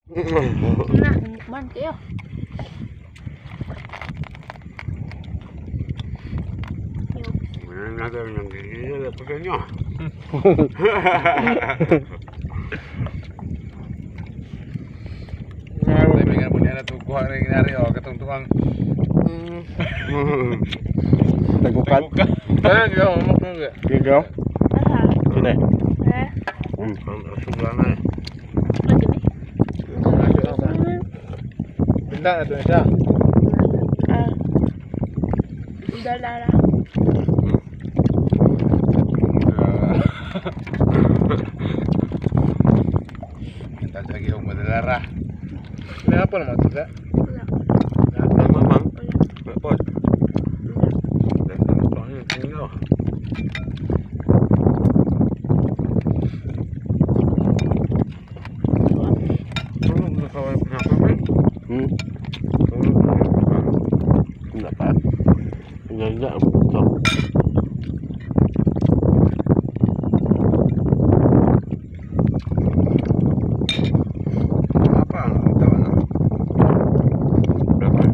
Nah, man kayo. Nada yang gini pakainya. Saya pengen punya anak tuh kuah nyari oh ketung-tungan. Tegukan. Saya juga ngomong enggak. Gigaw. Aha. Sini. Eh, Sebelah lagi nih. Benda ada Indonesia. Ah. Udah lara. Minta lagi umur darah. Ini apa nama kita? Memang. Apa? Dan soalnya tinggal. Kalau kenapa kan? Enggak apa. Enggak betul. Apa? Tahu nak? Berapa?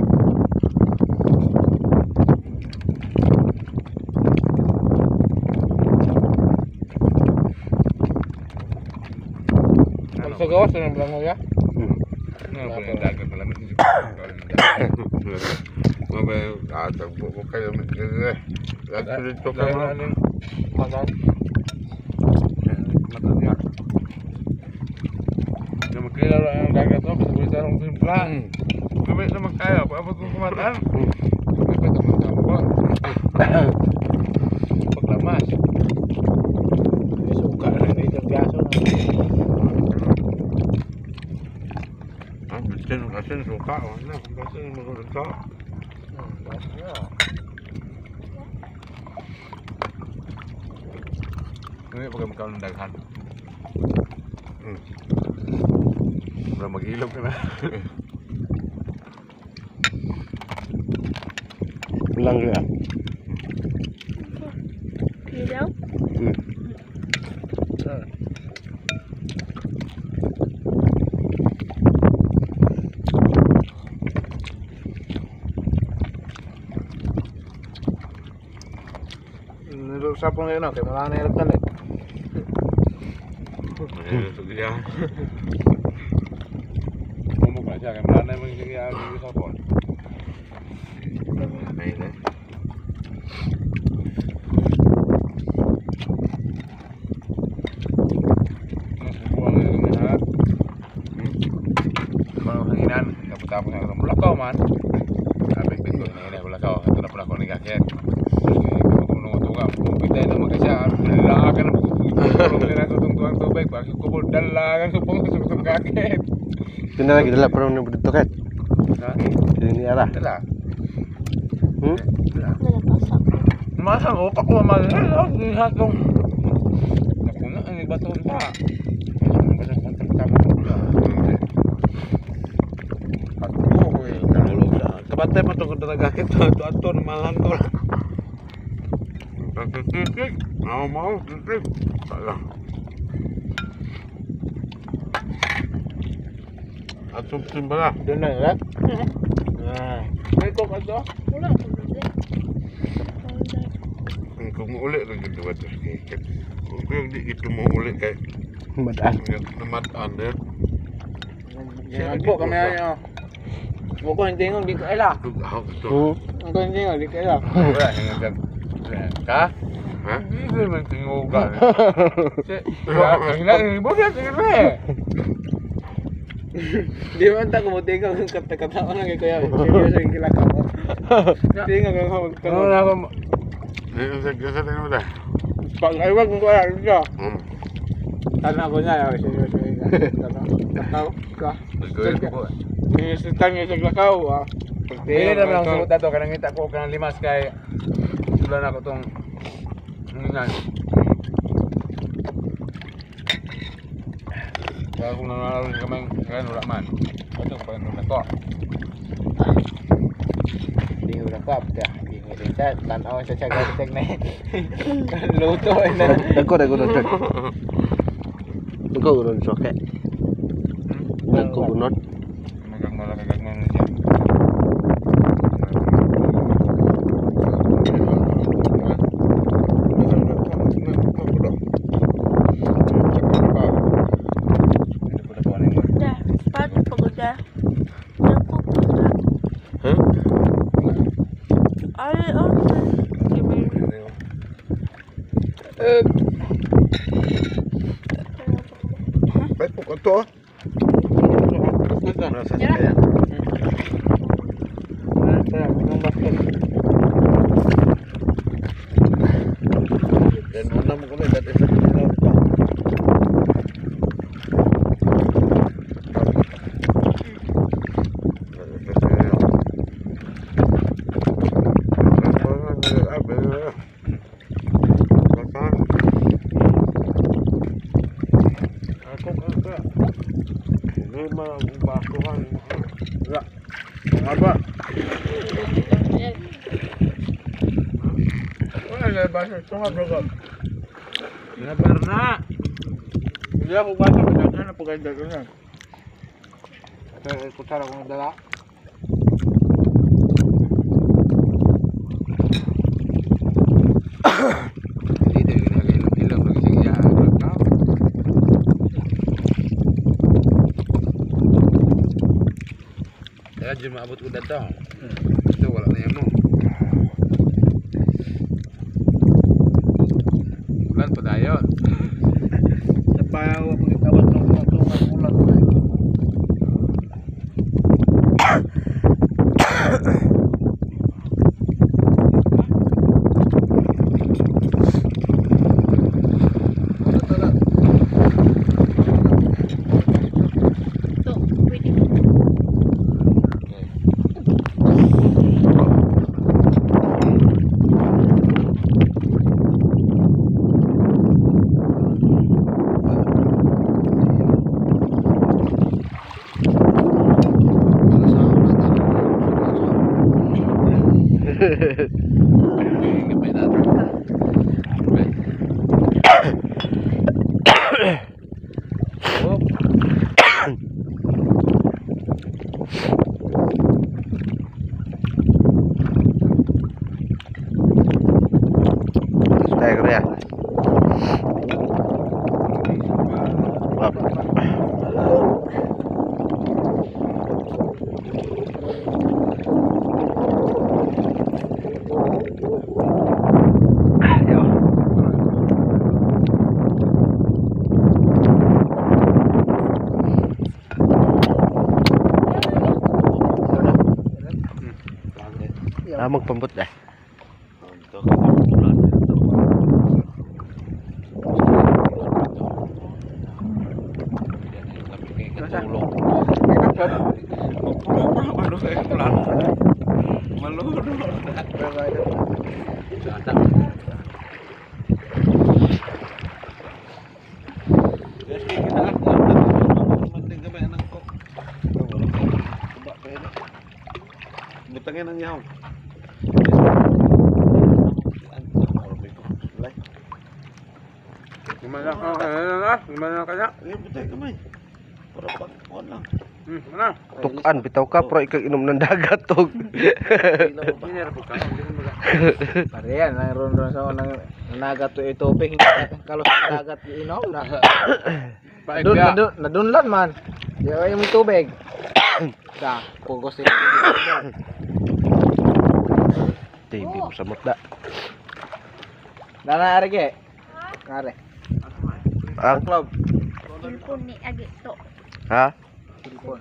Kalau segawas dengan belakang ya. Nah, boleh dah ke dalam itu. Apa ada bukan yang ini. Lagi tu kan Makan. matanya. Dia mungkin kalau yang dagang tu bisa beli sarung simplang. Kami sama kaya apa tu kematan. Kami teman-teman buat. Pertama. Suka ini terbiasa. Kasin suka mana? Kasin menurut kau. Ini pakai makanan dagangan. Berapa kilo kena? Ulang ya. Kilo. Menurut siapa yang nak? Kayak malah nak kan? Sekian. Ngomong aja kayak mana yang menjadi ahli sapon. Baik deh. Buang ini ha. Kalau hanginan, yang pertama yang orang belakau man. Habis itu ini belakau, itu dah belakau ni kakek. Kamu nunggu tukang, kita itu makasih dalagan. Kalau kita tuang tu baik, bagi kubur dalagan supong supong kakek. Sini lagi dalam perang begitu kan. Sini arah. Dah. Udah pasang. Masa otak ko malah lihat dong. Ako na ang iba tong ta. Kapatay pa to talaga ito ato malan ko. Titik, mau titik. Salah. Atup timbala. Doon na ya. Nah, May kok ato. Wala ko na. kung ulit lagi dua terus keket. Kung di itu mau ulit kayak Madan. namataan dia. Nagbo kami ayo. Mo ko hindi ngong di kaila. Itu betul. Ang ko hindi ngong di kaila. Wala nang gan. Ka? Hah? Hindi man tingo ka. Kaya ni mo dia tingin Di man ta kumutinga ng kata-kata na kay kuya. Seryoso yung kilaka mo. Tinga ko magtanong. Ano ako Ini saya tengok dah. pag aywag ko kuya siya. Tanah ko niya, seryoso yung kataw ka. Sinisita niya sa glakaw. Hindi naman ang sulit ato. Kanang ngita ko, kanang limas kay sulan ako itong hingan. Kaya kung nangaroon kamay kaya wala man. Ito pa rin ako. Hindi ko nakap. Hindi ko rin siya. Tanaw siya siya galit na luto na. Dako dako dako. Dako ron soket. Nagkugunot. Magagmala siya. Dah, sepatu pagoda. Yang pagoda. Hah? Ay, oh. Baik po ka to. Nasa Yan. kaya. Dan una mo ko na dati sa kanila pa. Apa? Wala bahasa sungai bro. Enggak pernah. Dia aku baca bacanya apa kayak gitu. Saya ikut cara kau dala. Itu hilang lagi sing ya. Ya cuma abut udah dong. Itu wala na mo. Ulan pa dayon. Napayaw ako gitawat ng ulan. Tuh, pwede. Tayo ya. Magpambot dah. Butangin ang yaw. Gimana kaya? Eh, butay kamay. Para pagkuhan lang. Mana? Tukan bitaw ka pro ikag inom ng dagat tog. Parehan lang ron sa nang nagat to tubig kalau sa dagat inom na. Nadunlan man. Di ay mo tubig. Sa pugos ito. TV mo sa mutda. Nana ari ge. Kare. Ang Club. Telepon ni agi to. ha? Telepon.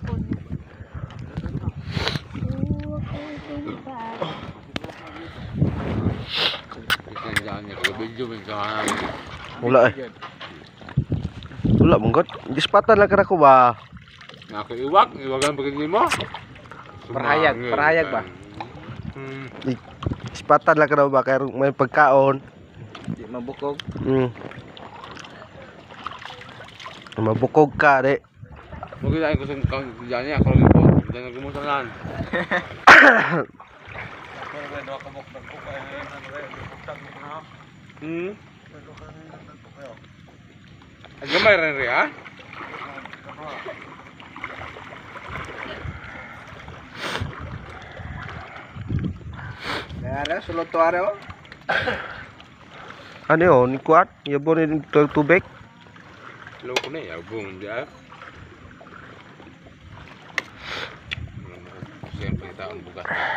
Wala eh. Wala monggot. Dispatan lang kana ko ba? Iwagan pagiging mo. Perayag ba? Dispatan lang kana ba kay may pagkaon. Di mabukog. Mabukog ka de. Mungkin ay ko sa diyan ako rin po. Diyan gumusalan. Agamay rin rin ha? Ada sulod to are oh. Ano yun? Ni kuat? Yabo ni tubig? Loko na yabong dia. Siyempre taon bukas.